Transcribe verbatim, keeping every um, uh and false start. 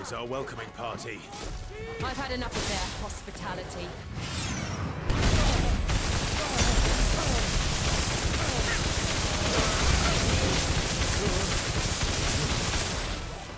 is our welcoming party. I've had enough of their hospitality.